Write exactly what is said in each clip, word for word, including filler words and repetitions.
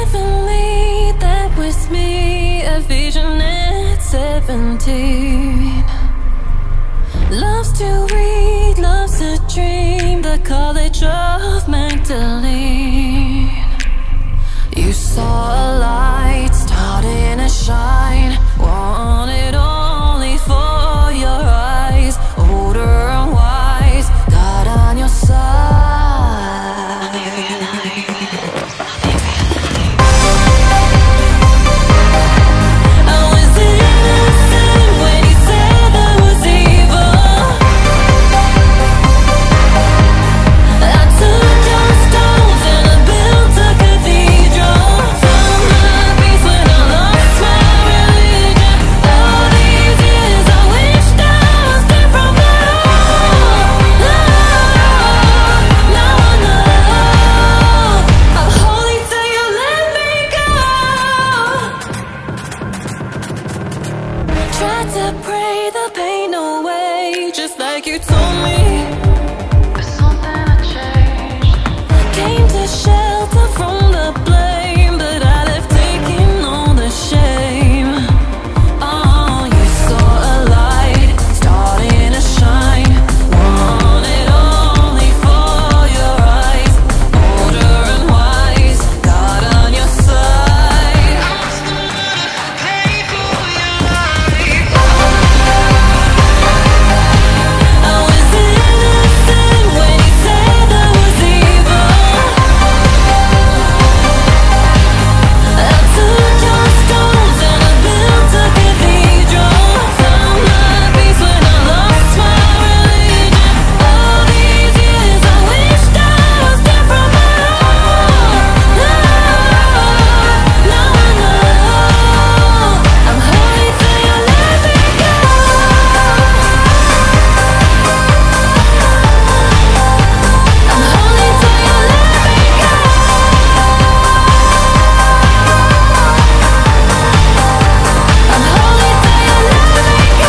heavenly, that was me, a vision at seventeen. Loves to read, loves to dream, the College of Magdalene. You saw a light starting to shine, wanted only for your eyes, older and wise, God on your side. Tried to pray the pain away, just like you told me. But something had changed. Came to shelter from the blame, but I left taking all the shame. Oh, you saw a light starting to shine, wanted only for your eyes, older and wise, God on your side. Pay for your life. I was innocent when you said I was evil. I took your stones and I built a cathedral. Found my peace when I lost my religion. All these years I wished I was there from my own. Now I know I'm holy till you let me go. I'm holy till you let me go. I'm holy till you let me go.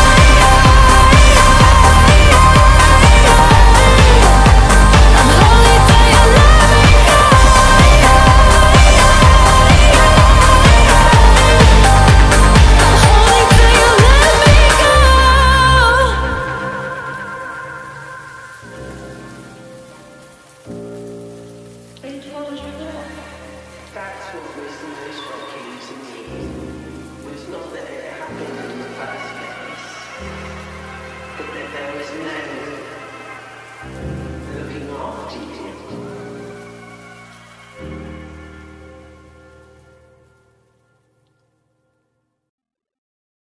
I'm holy till you let me go. I'm holy till you let me go. They told you that. That's what was the most shocking to me, was not that it happened in the first place, but that there was no